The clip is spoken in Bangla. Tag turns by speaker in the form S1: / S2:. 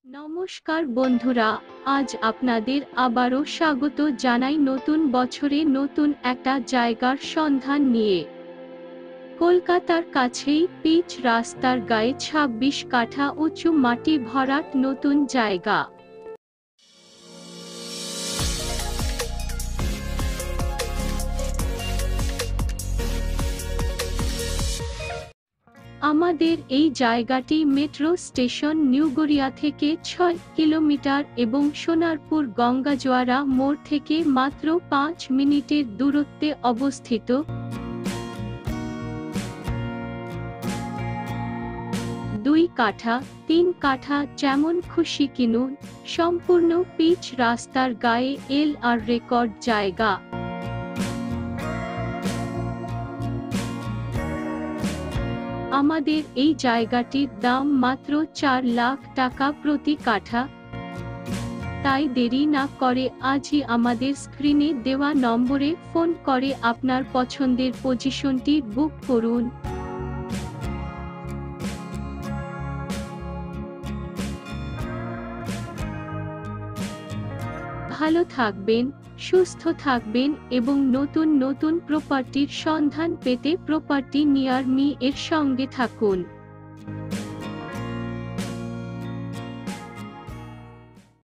S1: নমস্কার বন্ধুরা, আজ আপনাদের আবারও স্বাগত জানাই নতুন বছরে নতুন একটা জায়গার সন্ধান নিয়ে। কলকাতার কাছেই পিচ রাস্তার গায়ে ২৬ কাঠা উঁচু মাটি ভরাট নতুন জায়গা। আমাদের এই জায়গাটি মেট্রো স্টেশন নিউ গড়িয়া থেকে ৬ কিলোমিটার এবং সোনারপুর গঙ্গাজোয়ারা মোড় থেকে মাত্র ৫ মিনিটের দূরত্বে অবস্থিত। ২ কাঠা, ৩ কাঠা যেমন খুশি কিনুন, সম্পূর্ণ পিচ রাস্তার গায়ে এল.আর রেকর্ড জায়গা। আমাদের এই জায়গাটির দাম মাত্র ৪ লাখ টাকা প্রতি কাঠা। তাই দেরি না করে আজই আমাদের স্ক্রিনে দেওয়া নম্বরে ফোন করে আপনার পছন্দের পজিশনটি বুক করুন। ভালো থাকবেন, সুস্থ থাকবেন এবং নতুন নতুন প্রপার্টির সন্ধান পেতে প্রপার্টি নিয়ার মি এর সঙ্গে থাকুন।